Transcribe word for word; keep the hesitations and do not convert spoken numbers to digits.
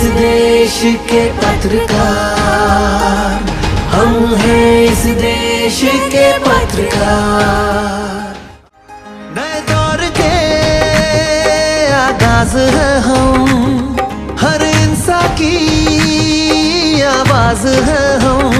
देश के पत्रकार, हम हैं इस देश के पत्रकार। नए दौर के आगाज है हम, हर इंसान की आवाज है हम।